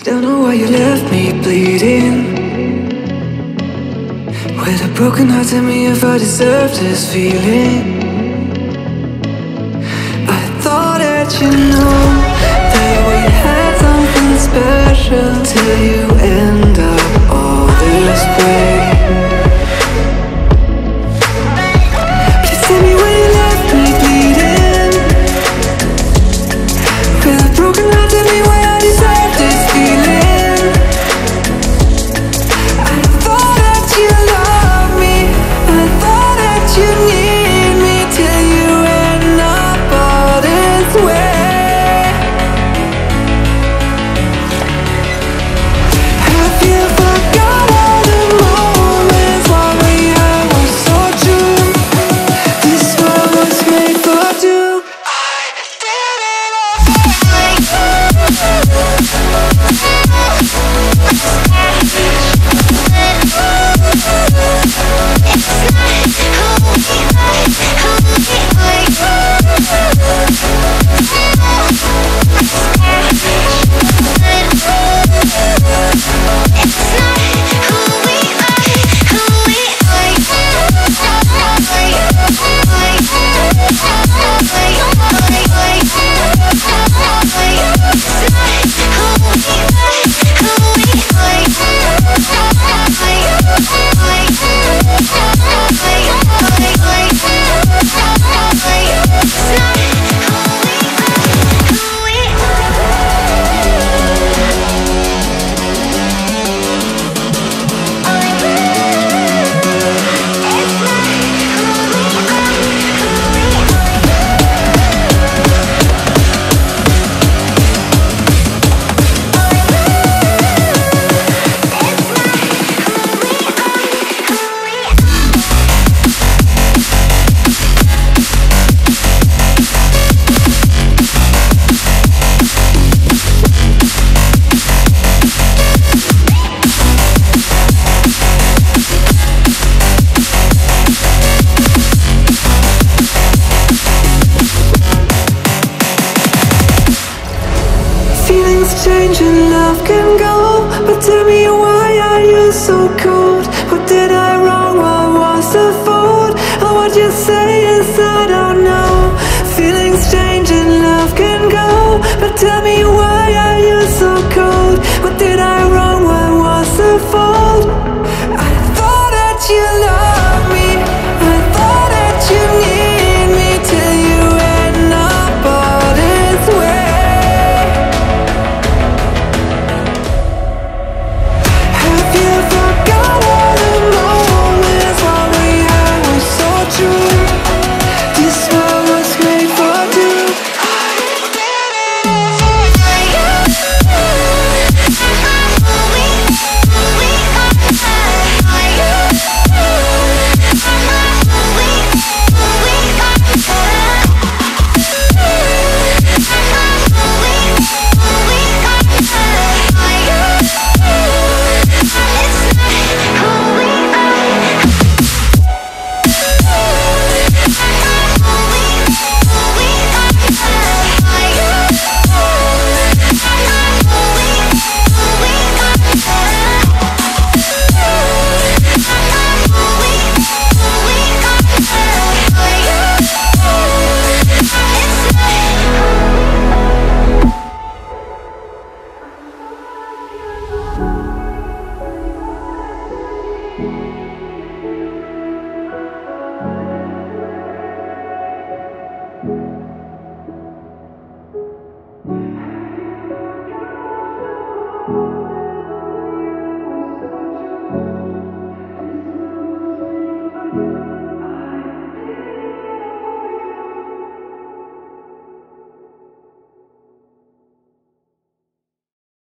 Don't know why you left me bleeding. With a broken heart, tell me if I deserve this feeling. I thought that you know that we had something special till you end up all this way. Please tell me why you left me bleeding. With a broken heart, tell me why I deserve this feeling. I thought that you loved me, I thought that you need me till you end up all this way. Have you forgot all the moments while we had were so true? This world was made for two. I did it change and love can go, but tell me why are you so cold? What did I wrong? What was the fault? And what you say is I don't know. Feelings change and love can go, but tell me why are you so cold? What did I wrong? What was the fault? I thought that you loved me, I thought that you need me till you end up all this way. You